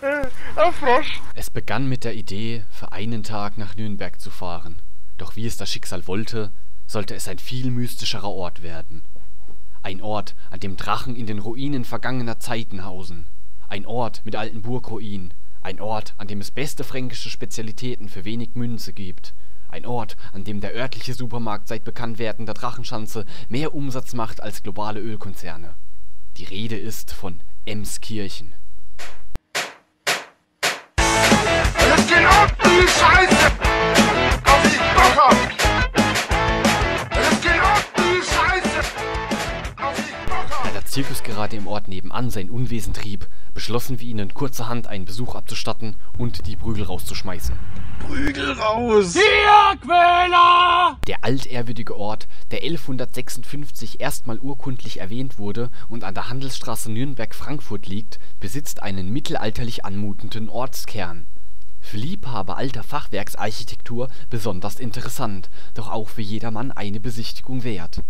Ein Frosch. Es begann mit der Idee, für einen Tag nach Nürnberg zu fahren. Doch wie es das Schicksal wollte, sollte es ein viel mystischerer Ort werden. Ein Ort, an dem Drachen in den Ruinen vergangener Zeiten hausen. Ein Ort mit alten Burgruinen. Ein Ort, an dem es beste fränkische Spezialitäten für wenig Münze gibt. Ein Ort, an dem der örtliche Supermarkt seit Bekanntwerden der Drachenschanze mehr Umsatz macht als globale Ölkonzerne. Die Rede ist von Emskirchen. Das geht ab, die Scheiße! Auf die Bocker! Das geht ab, die Scheiße! Auf die Bocker! Da der Zirkus gerade im Ort nebenan sein Unwesen trieb, beschlossen wir ihnen kurzerhand einen Besuch abzustatten und die Prügel rauszuschmeißen. Prügel raus! Tierquäler! Der altehrwürdige Ort, der 1156 erstmal urkundlich erwähnt wurde und an der Handelsstraße Nürnberg-Frankfurt liegt, besitzt einen mittelalterlich anmutenden Ortskern. Für Liebhaber alter Fachwerksarchitektur besonders interessant, doch auch für jedermann eine Besichtigung wert.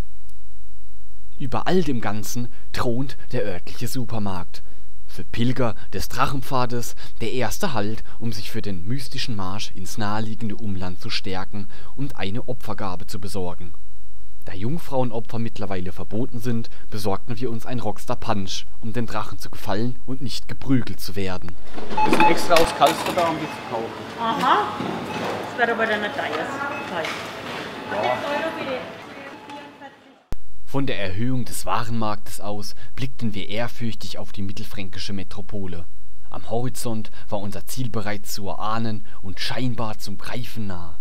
Über all dem Ganzen thront der örtliche Supermarkt. Für Pilger des Drachenpfades der erste Halt, um sich für den mystischen Marsch ins naheliegende Umland zu stärken und eine Opfergabe zu besorgen. Da Jungfrauenopfer mittlerweile verboten sind, besorgten wir uns ein Rockstar Punch, um den Drachen zu gefallen und nicht geprügelt zu werden. Wir sind extra aus Karlsruhe da, um die zu kaufen. Aha, das wird aber dann nicht teuer. Ja. Von der Erhöhung des Warenmarktes aus blickten wir ehrfürchtig auf die mittelfränkische Metropole. Am Horizont war unser Ziel bereits zu erahnen und scheinbar zum Greifen nah.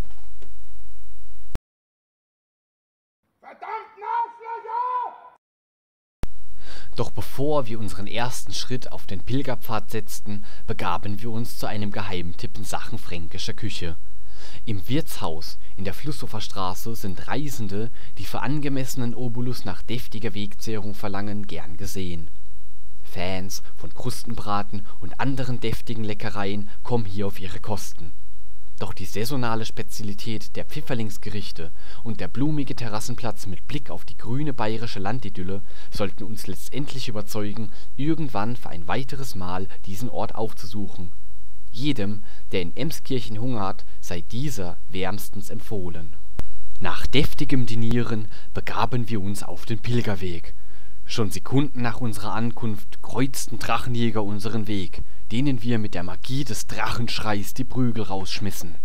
Verdammt Nachfläche! Doch bevor wir unseren ersten Schritt auf den Pilgerpfad setzten, begaben wir uns zu einem Geheimtipp in Sachen fränkischer Küche. Im Wirtshaus in der Flusshofer Straße sind Reisende, die für angemessenen Obolus nach deftiger Wegzehrung verlangen, gern gesehen. Fans von Krustenbraten und anderen deftigen Leckereien kommen hier auf ihre Kosten. Doch die saisonale Spezialität der Pfifferlingsgerichte und der blumige Terrassenplatz mit Blick auf die grüne bayerische Landidylle sollten uns letztendlich überzeugen, irgendwann für ein weiteres Mal diesen Ort aufzusuchen. Jedem, der in Emskirchen Hunger hat, sei dieser wärmstens empfohlen. Nach deftigem Dinieren begaben wir uns auf den Pilgerweg. Schon Sekunden nach unserer Ankunft kreuzten Drachenjäger unseren Weg, denen wir mit der Magie des Drachenschreis die Prügel rausschmissen.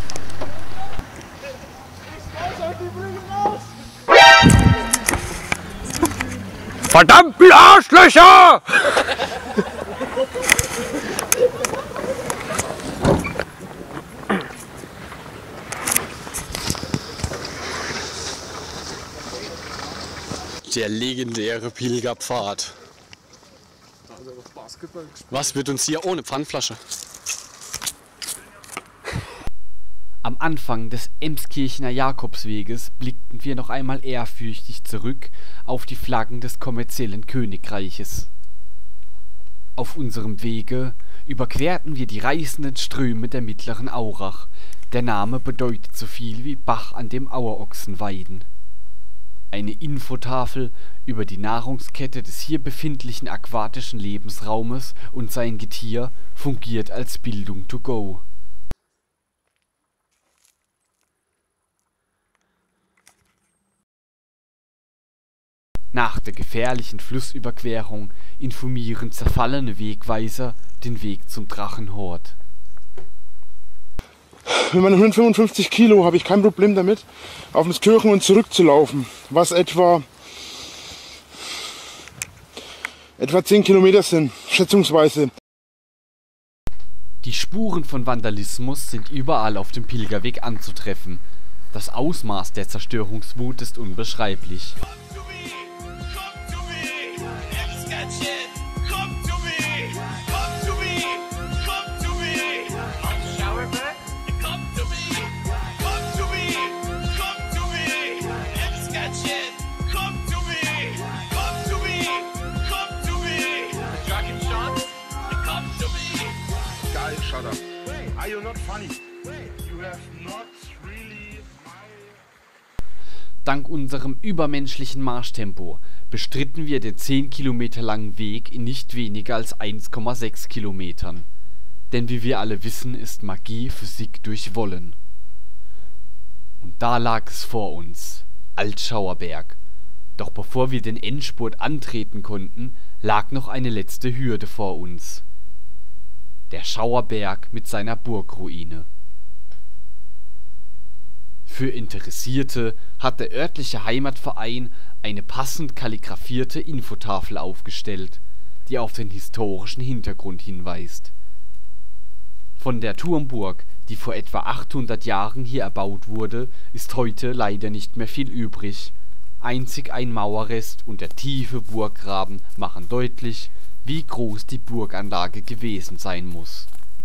Verdammten Arschlöcher! Der legendäre Pilgerpfad. Was wird uns hier ohne Pfandflasche? Am Anfang des Emskirchener Jakobsweges blickten wir noch einmal ehrfürchtig zurück auf die Flaggen des kommerziellen Königreiches. Auf unserem Wege überquerten wir die reißenden Ströme der mittleren Aurach. Der Name bedeutet so viel wie Bach, an dem Auerochsen weiden. Eine Infotafel über die Nahrungskette des hier befindlichen aquatischen Lebensraumes und sein Getier fungiert als Bildung to go. Nach der gefährlichen Flussüberquerung informieren zerfallene Wegweiser den Weg zum Drachenhort. Mit meinen 155 Kilo habe ich kein Problem damit, auf Emskirchen und zurückzulaufen, was etwa 10 Kilometer sind, schätzungsweise. Die Spuren von Vandalismus sind überall auf dem Pilgerweg anzutreffen. Das Ausmaß der Zerstörungswut ist unbeschreiblich. Shut up. Are you not funny? You have not really Dank unserem übermenschlichen Marschtempo bestritten wir den 10 Kilometer langen Weg in nicht weniger als 1,6 Kilometern. Denn wie wir alle wissen, ist Magie Physik durch Wollen. Und da lag es vor uns, Altschauerberg. Doch bevor wir den Endspurt antreten konnten, lag noch eine letzte Hürde vor uns. Der Schauerberg mit seiner Burgruine. Für Interessierte hat der örtliche Heimatverein eine passend kalligrafierte Infotafel aufgestellt, die auf den historischen Hintergrund hinweist. Von der Turmburg, die vor etwa 800 Jahren hier erbaut wurde, ist heute leider nicht mehr viel übrig. Einzig ein Mauerrest und der tiefe Burggraben machen deutlich, wie groß die Burganlage gewesen sein muss.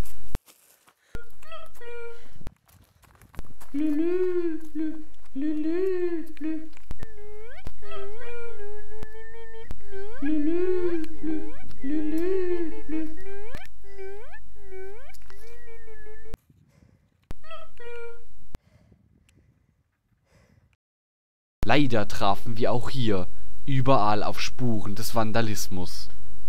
Leider trafen wir auch hier überall auf Spuren des Vandalismus.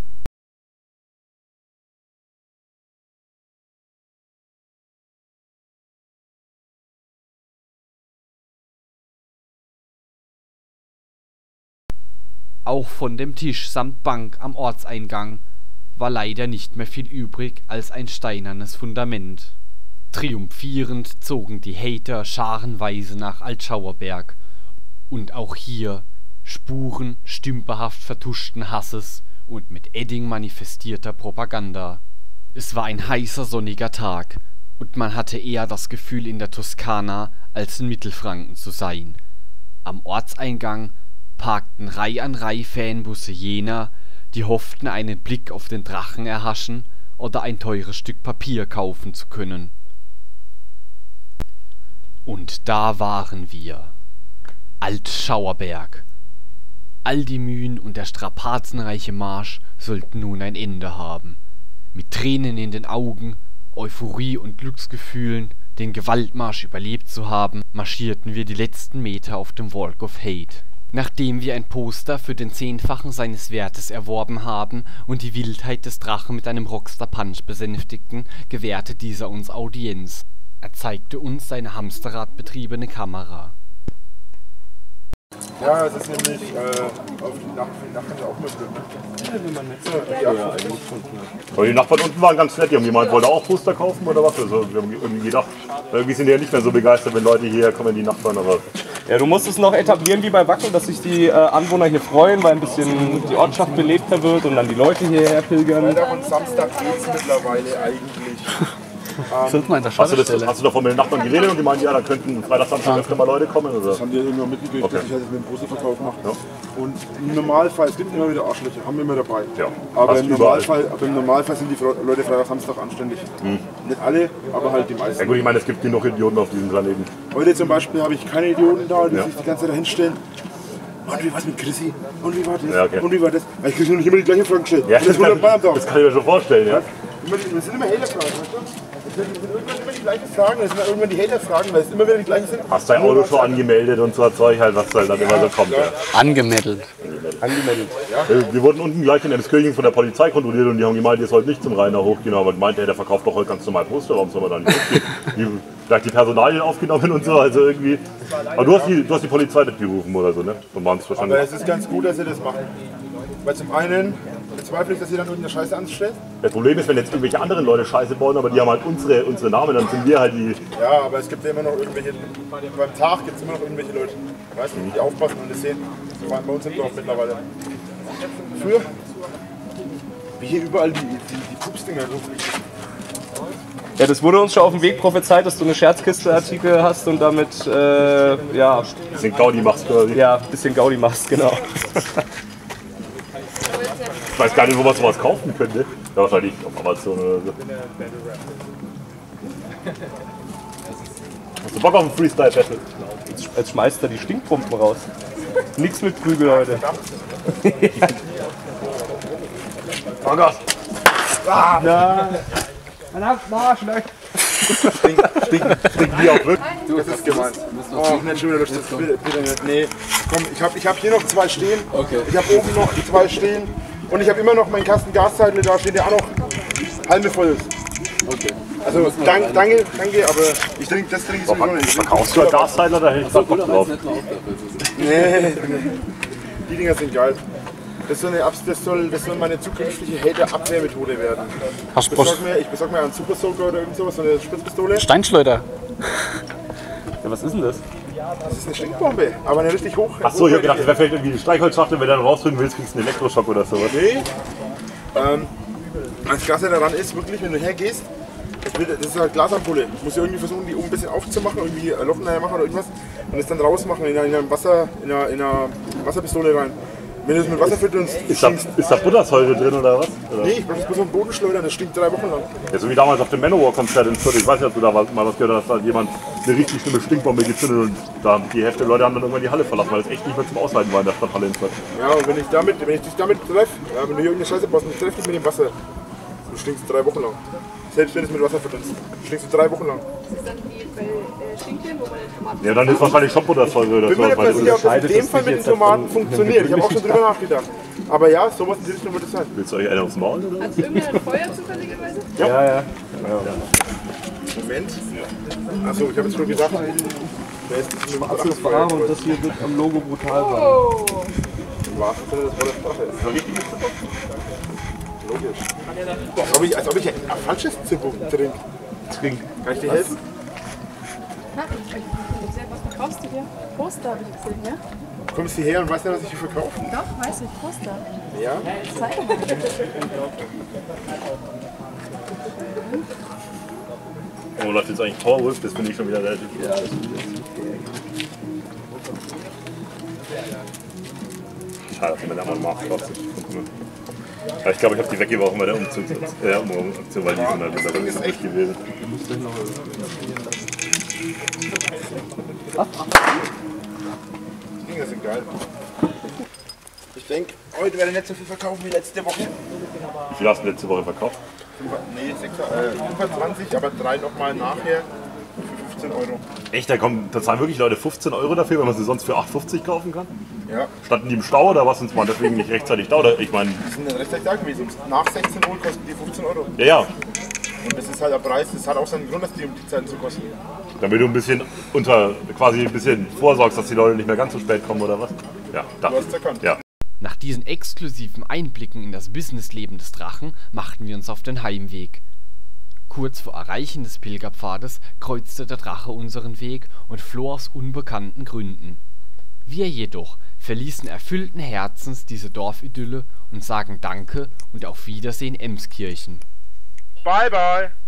Auch von dem Tisch samt Bank am Ortseingang war leider nicht mehr viel übrig als ein steinernes Fundament. Triumphierend zogen die Hater scharenweise nach Altschauerberg. Und auch hier Spuren stümperhaft vertuschten Hasses und mit Edding manifestierter Propaganda. Es war ein heißer sonniger Tag und man hatte eher das Gefühl, in der Toskana als in Mittelfranken zu sein. Am Ortseingang parkten Reih an Reih Fanbusse jener, die hofften, einen Blick auf den Drachen erhaschen oder ein teures Stück Papier kaufen zu können. Und da waren wir. Altschauerberg. All die Mühen und der strapazenreiche Marsch sollten nun ein Ende haben. Mit Tränen in den Augen, Euphorie und Glücksgefühlen, den Gewaltmarsch überlebt zu haben, marschierten wir die letzten Meter auf dem Walk of Hate. Nachdem wir ein Poster für den 10-fachen seines Wertes erworben haben und die Wildheit des Drachen mit einem Rockstar-Punch besänftigten, gewährte dieser uns Audienz. Er zeigte uns seine hamsterradbetriebene Kamera. Ja, es ist nämlich auf die Nachbarn auch mit drin. Aber die Nachbarn unten waren ganz nett, die haben jemand wollte auch Poster kaufen oder was? Also, wir haben irgendwie gedacht, irgendwie sind die ja nicht mehr so begeistert, wenn Leute hierher kommen, die Nachbarn, aber... Ja, du musst es noch etablieren wie bei Wacken, dass sich die Anwohner hier freuen, weil ein bisschen die Ortschaft belebter wird und dann die Leute hierher pilgern. Freitag und Samstag geht es mittlerweile eigentlich. Hast du davon mit den Nachbarn geredet und die meinen, ja, da könnten Freitag, Samstag öfter mal Leute kommen? Oder? Das haben die irgendwann mitgekriegt, dass ich halt mit dem Posterverkauf mache. Ja. Und im Normalfall, es gibt immer wieder Arschlöcher, haben wir immer dabei. Ja. Aber im Normalfall sind die Leute Freitag, Samstag anständig. Nicht alle, aber halt die meisten. Ja gut, ich meine, es gibt genug Idioten auf diesem Planeten. Heute zum Beispiel habe ich keine Idioten da, die sich die ganze Zeit da hinstellen. Und wie war es mit Chrissy? Und wie war das? Ja, okay. Und wie war das? Weil ich kriege noch nicht immer die gleichen Fragen gestellt. Ja, das kann ich mir schon vorstellen, ja. Das sind immer Hater-Fragen, weißt du? Das sind immer die gleichen Fragen, das sind irgendwann die Hater-Fragen, weil es immer wieder die gleichen sind. Hast dein Auto schon angemeldet und so Zeug halt, was halt dann immer so kommt. Ja. Angemeldet. Ja. Wir wurden unten gleich in Emskirchen von der Polizei kontrolliert und die haben gemeint, ihr sollt nicht zum Rainer hochgehen, aber gemeint, der verkauft doch heute ganz normal Poster, warum soll man da nicht hochgehen? Gleich die Personalien aufgenommen und so, also irgendwie. Aber du hast die Polizei mitgerufen oder so, ne? Aber es ist ganz gut, dass ihr das macht. Weil zum einen bezweifle ich, dass ihr dann irgendeine Scheiße anstellt. Das Problem ist, wenn jetzt irgendwelche anderen Leute Scheiße bauen, aber die haben halt unsere Namen, dann sind wir halt die... Ja, aber es gibt ja immer noch irgendwelche... Beim Tag gibt es immer noch irgendwelche Leute, weißt du, die aufpassen und das sehen. Vor allem bei uns sind wir auch mittlerweile. Früher, wie hier überall die Pupsdinger rumfliegen. Ja, das wurde uns schon auf dem Weg prophezeit, dass du eine Scherzkiste-Artikel hast und damit, ja... Bisschen Gaudi machst quasi. Ja, bisschen Gaudi machst, genau. Ich weiß gar nicht, wo man sowas kaufen könnte. Ja, wahrscheinlich auf Amazon oder so. Hast du Bock auf ein Freestyle-Battle? Jetzt schmeißt er die Stinkpumpen raus. Nix mit Prügel heute. Oh Gott! Ja. Schlecht. Stinken die auch wirklich? Das ist gemeint. Oh, nicht schon wieder Lust. Bitte nicht. Nee, komm, ich hab hier noch 2 stehen. Okay. Ich habe oben noch 2 stehen. Und ich habe immer noch meinen Kasten Gaszeitler da stehen, der auch noch halbe voll ist. Okay. Also danke, aber das trinke ich sowieso nicht. Verkaufst du einen Gasteile, da hätte ich Bock drauf. Nee, die Dinger sind geil. Das soll meine zukünftige Hater-Abwehrmethode werden. Ich besorg mir einen Super Soaker oder irgend sowas, so eine Spritzpistole. Steinschleuder. Ja, was ist denn das? Das ist eine Stinkbombe, aber eine richtig hoch. Achso, ich hab gedacht, das wäre vielleicht irgendwie eine Streichholzschachtel, wenn du dann rausdrücken willst, kriegst du einen Elektroschock oder sowas. Nee. Das Klasse daran ist wirklich, wenn du hergehst, das ist halt Glasampulle. Du musst ja irgendwie versuchen, die oben ein bisschen aufzumachen, irgendwie ein Loch machen oder irgendwas und das dann rausmachen in einer Wasserpistole rein. Wenn du das mit Wasser füllst, Ist da Buttersäure drin oder was? Oder? nee, ich mach das bloß auf den Boden schleudern, das stinkt 3 Wochen lang. Ja, so wie damals auf dem Manowar-Konzert in Fürth. Ich weiß nicht, ob du da mal was gehört hast, da hat jemand eine richtig schlimme Stinkbombe gezündet und da die Hälfte der Leute haben dann irgendwann die Halle verlassen, weil es echt nicht mehr zum Aushalten war in der Stadthalle in Fürth. Ja, und wenn ich dich damit treffe, wenn du hier irgendeine Scheiße baust und ich treffe dich mit dem Wasser, du stinkst 3 Wochen lang. Selbst wenn du es mit Wasser verdienst, stinkst du 3 Wochen lang. Das ist dann wie bei Schinken, wo man den Tomaten... Ja, dann ist wahrscheinlich schon Buttersäure oder Ich bin mir so. nicht sicher, ob das in dem Fall mit den Tomaten funktioniert. Ich habe auch schon drüber nachgedacht. Aber ja, sowas in die Richtung wird es sein. Willst du euch einen aufs Maul oder? Hat irgendein Feuer zufälligerweise? Ja. Moment. Achso, ich habe jetzt schon gesagt, wer ist das Schwarzes Farbe und das hier wird am Logo brutal sein. Oh! Im wahrsten Sinne des Wortes Sprache. Ist das richtig? Logisch. Als ob ich ein falsches Zippo trinke. Kann ich dir helfen? Na, ich hab gesehen, was verkaufst du hier? Poster habe ich gesehen, ja? Du kommst hierher und weißt nicht, was ich hier verkaufe? Doch, weiß ich, Poster. Ja? Zeig mal. Oh, läuft jetzt eigentlich Powerwolf, das finde ich schon wieder relativ. Ja, das ist schade, dass man da mal macht. Aber ich glaube, ich habe die weggeworfen bei der Umzugaktion, weil die sind halt mittlerweile nicht so echt gewesen. Die Dinger sind geil. Ich denke, heute werde ich nicht so viel verkaufen wie letzte Woche. Wie viel hast du letzte Woche verkauft? Nee, 25, aber 3 nochmal nachher für 15 Euro. Echt, da zahlen wirklich Leute 15 Euro dafür, wenn man sie sonst für 8,50 kaufen kann? Ja. Standen die im Stau oder was? Sonst waren deswegen nicht rechtzeitig da? Oder ich meine. Die sind dann rechtzeitig da gewesen. Nach 16 Uhr kosten die 15 Euro. Ja. Und das ist halt der Preis, das hat auch seinen Grund, dass die um die Zeiten zu kosten. Damit du ein bisschen quasi ein bisschen vorsorgst, dass die Leute nicht mehr ganz so spät kommen oder was? Ja, da. Du hast es erkannt. Ja. Nach diesen exklusiven Einblicken in das Businessleben des Drachen machten wir uns auf den Heimweg. Kurz vor Erreichen des Pilgerpfades kreuzte der Drache unseren Weg und floh aus unbekannten Gründen. Wir jedoch verließen erfüllten Herzens diese Dorfidylle und sagen Danke und auf Wiedersehen Emskirchen. Bye, bye.